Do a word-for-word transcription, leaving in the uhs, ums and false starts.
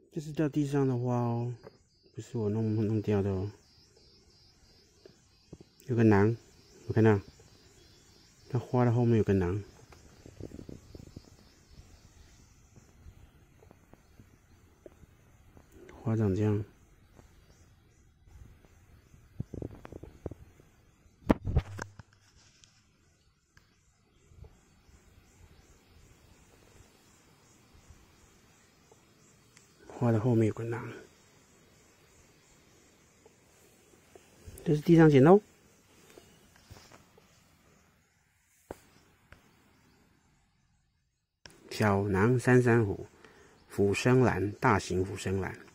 这是掉地上的花哦，不是我弄弄掉的哦。有个囊，有看到？它花的后面有个囊。花长这样。花的后面有个囊。这是地上捡的哦。小囊山珊瑚，腐生兰，大型腐生兰。